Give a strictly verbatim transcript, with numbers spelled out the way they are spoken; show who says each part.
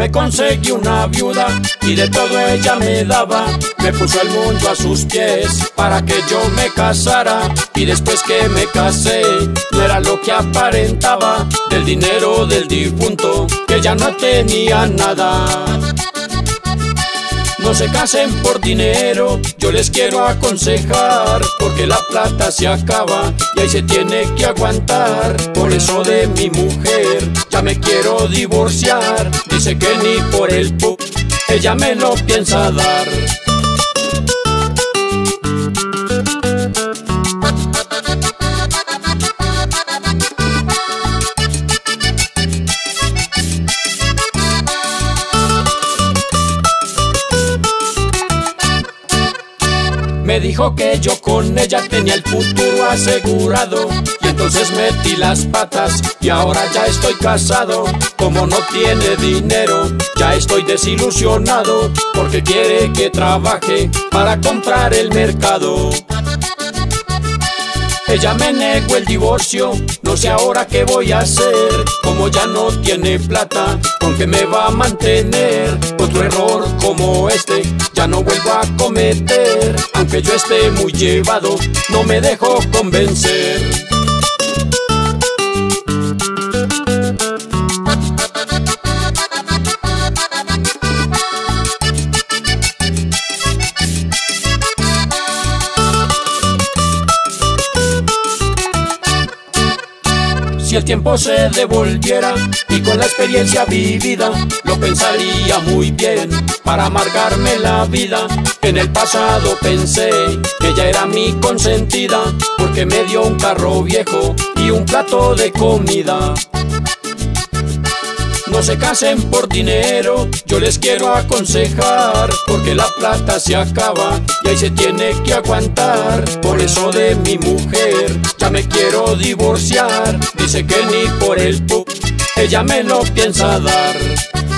Speaker 1: me conseguí una viuda y de todo ella me daba. Me puso el mundo a sus pies para que yo me casara. Y después que me casé, no era lo que aparentaba. Del dinero del difunto, que ya no tenía nada. No se casen por dinero, yo les quiero aconsejar, porque la plata se acaba y ahí se tiene que aguantar. Por eso de mi mujer ya me quiero divorciar. Dice que ni por el pu ella me lo piensa dar. Me dijo que yo con ella tenía el futuro asegurado, y entonces metí las patas y ahora ya estoy casado. Como no tiene dinero, ya estoy desilusionado, porque quiere que trabaje para comprar el mercado. Ella me negó el divorcio, no sé ahora qué voy a hacer. Como ya no tiene plata, ¿con qué me va a mantener? Otro error como este ya no vuelvo a cometer. Aunque yo esté muy llevado, no me dejo convencer. Si el tiempo se devolviera y con la experiencia vivida lo pensaría muy bien para amargarme la vida. En el pasado pensé que ella era mi consentida, porque me dio un carro viejo y un plato de comida. No se casen por dinero, yo les quiero aconsejar, porque la plata se acaba y ahí se tiene que aguantar. Por eso de mi mujer ya me quiero divorciar. Dice que ni por el pu ella me lo piensa dar.